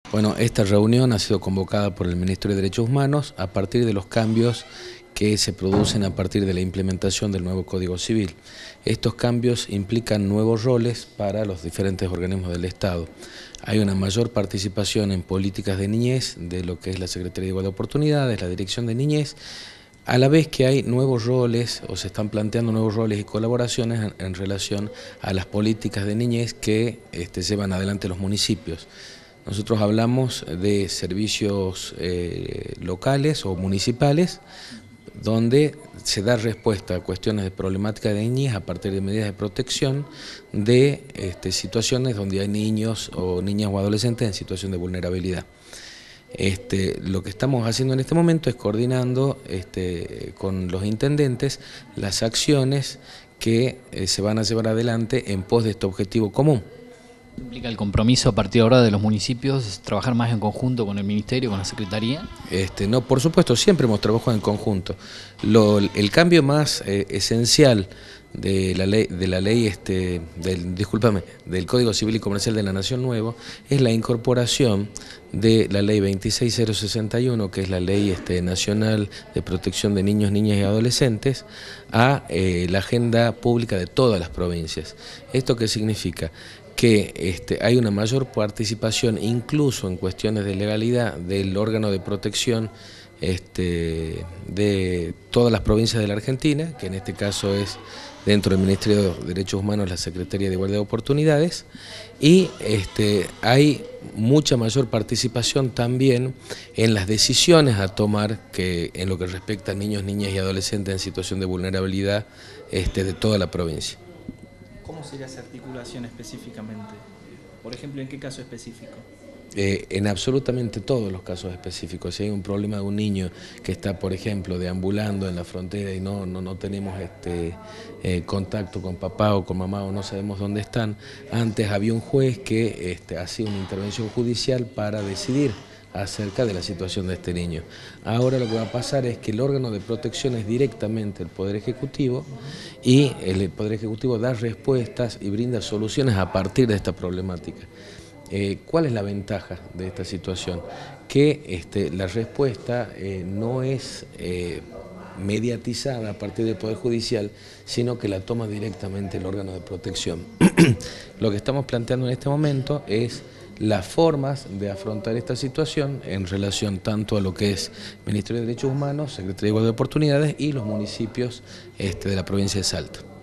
Bueno, esta reunión ha sido convocada por el Ministerio de Derechos Humanos a partir de los cambios que se producen a partir de la implementación del nuevo Código Civil. Estos cambios implican nuevos roles para los diferentes organismos del Estado. Hay una mayor participación en políticas de niñez de lo que es la Secretaría de Igualdad de Oportunidades, la Dirección de Niñez, a la vez que hay nuevos roles o se están planteando nuevos roles y colaboraciones en relación a las políticas de niñez que llevan adelante los municipios. Nosotros hablamos de servicios locales o municipales donde se da respuesta a cuestiones de problemática de niñez a partir de medidas de protección de situaciones donde hay niños o niñas o adolescentes en situación de vulnerabilidad. Lo que estamos haciendo en este momento es coordinando con los intendentes las acciones que se van a llevar adelante en pos de este objetivo común. ¿Implica el compromiso a partir de ahora de los municipios, trabajar más en conjunto con el Ministerio, con la Secretaría? No, por supuesto, siempre hemos trabajado en conjunto. El cambio más esencial de la ley, del Código Civil y Comercial de la Nación Nuevo es la incorporación de la ley 26061, que es la ley nacional de protección de niños, niñas y adolescentes, a la agenda pública de todas las provincias. ¿Esto qué significa? Que hay una mayor participación, incluso en cuestiones de legalidad, del órgano de protección de todas las provincias de la Argentina, que en este caso es dentro del Ministerio de Derechos Humanos la Secretaría de Igualdad de Oportunidades, y hay mucha mayor participación también en las decisiones a tomar que en lo que respecta a niños, niñas y adolescentes en situación de vulnerabilidad de toda la provincia. ¿Cómo sería esa articulación específicamente? Por ejemplo, ¿en qué caso específico? En absolutamente todos los casos específicos. Si hay un problema de un niño que está, por ejemplo, deambulando en la frontera y no tenemos contacto con papá o con mamá o no sabemos dónde están, antes había un juez que hacía una intervención judicial para decidir acerca de la situación de este niño. Ahora lo que va a pasar es que el órgano de protección es directamente el Poder Ejecutivo y el Poder Ejecutivo da respuestas y brinda soluciones a partir de esta problemática. ¿Cuál es la ventaja de esta situación? Que la respuesta no es mediatizada a partir del Poder Judicial, sino que la toma directamente el órgano de protección. Lo que estamos planteando en este momento es las formas de afrontar esta situación en relación tanto a lo que es Ministerio de Derechos Humanos, Secretaría de Igualdad de Oportunidades y los municipios de la provincia de Salta.